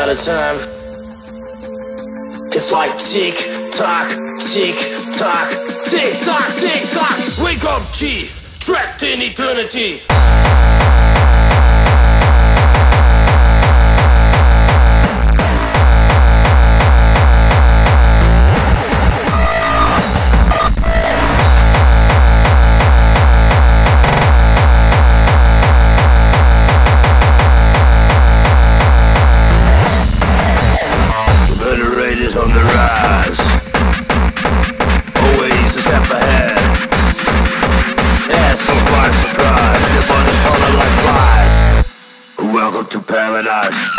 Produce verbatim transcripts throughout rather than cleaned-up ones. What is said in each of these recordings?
out of time. It's like tick tock, tick tock, tick tock, tick tock. Wake up, G, trapped in eternity. On the rise, always a step ahead. Assholes by surprise, their bodies falling like flies. Welcome to paradise.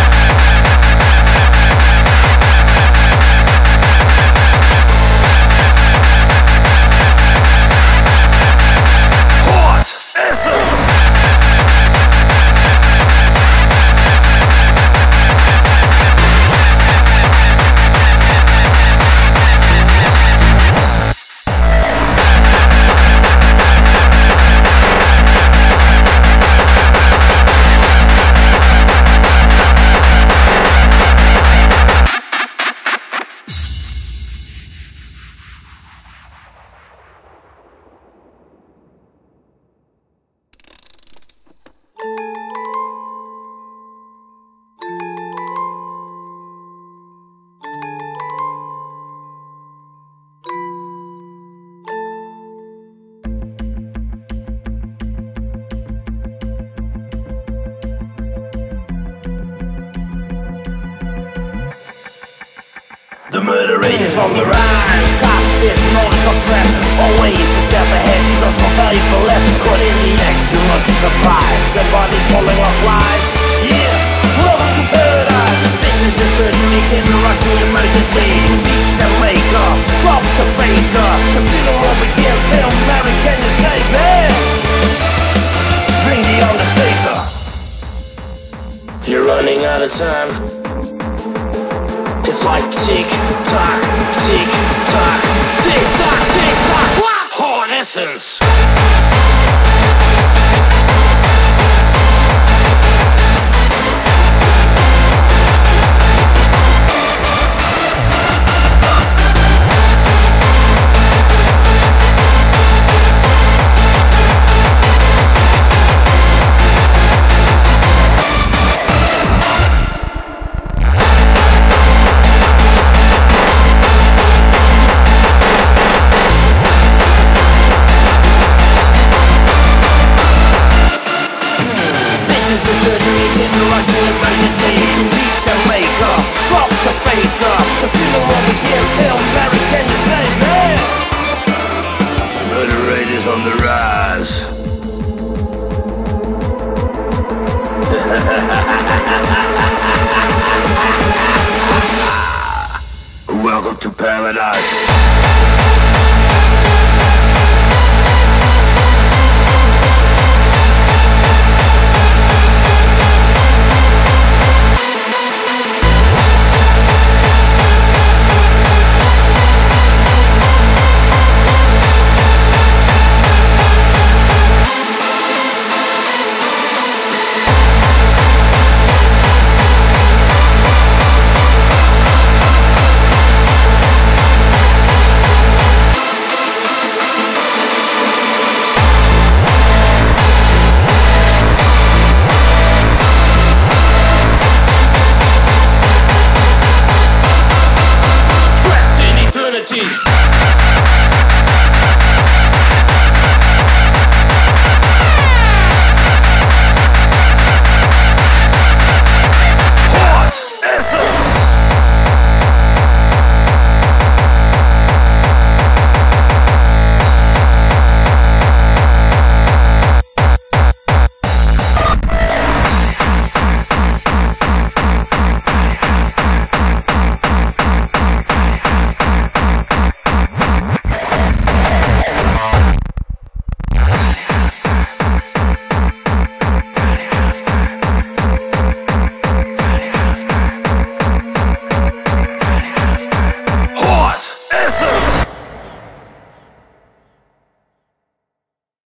The murder rate is on the rise. Cops didn't notice our presence. Always a step ahead. These are some valuable lessons. Caught in the act, too much surprise. Dead bodies falling off flies. Yeah, welcome to paradise. Bitches are certainly getting rushed to emergency. To meet the maker, drop the faker. The funeral begins. Hail Mary, can you save me? Bring the undertaker. You're running out of time. It's like tick tock, tick tock, tick tock, tick tock. What? Hard essence. This is surgery, getting rushed to emergency. To meet the maker, drop the faker. The funeral begins, Hail Mary, can